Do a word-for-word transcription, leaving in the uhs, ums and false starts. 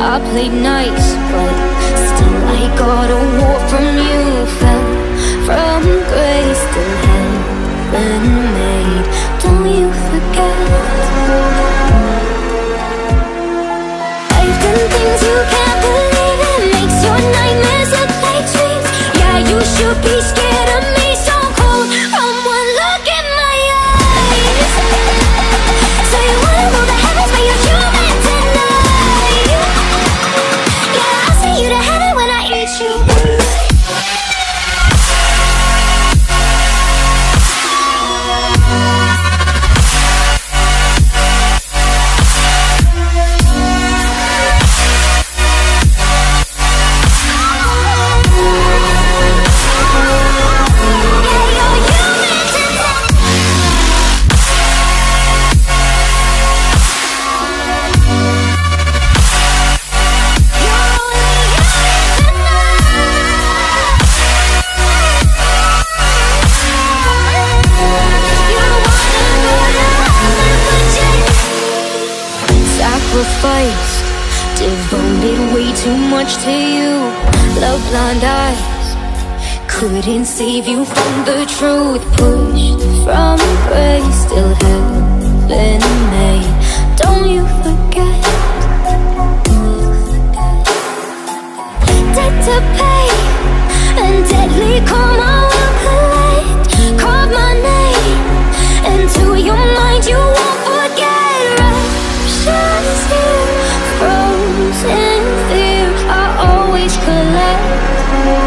I played nice, but still I got a war from you. Fell from grace, still heaven made. Don't you forget. I've done things you can't believe. It makes your nightmares look like dreams. Yeah, you should be scared of me. So cold from one look in my eyes. So you wanna rule the heavens, but you're human tonight. Yeah, I'll see you to heaven when I eat you. Sacrifice, devoted way too much to you. Love blind eyes couldn't save you from the truth. Pushed from grace, still heaven made. Don't you forget. Debt to pay and deadly karma will collect. Carve my name into your mind, you won't forget. Frozen fear, I always collect.